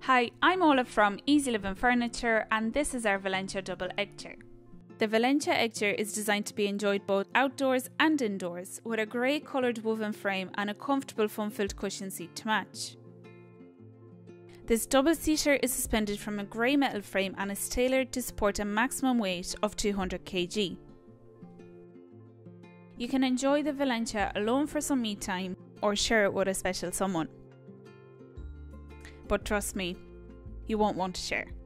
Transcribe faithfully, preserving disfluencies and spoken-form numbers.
Hi, I'm Ola from Easy Living Furniture and this is our Valentia double egg chair. The Valentia egg chair is designed to be enjoyed both outdoors and indoors with a grey coloured woven frame and a comfortable foam-filled cushion seat to match. This double seater is suspended from a grey metal frame and is tailored to support a maximum weight of two hundred kilograms. You can enjoy the Valentia alone for some me time or share it with a special someone. But trust me, you won't want to share.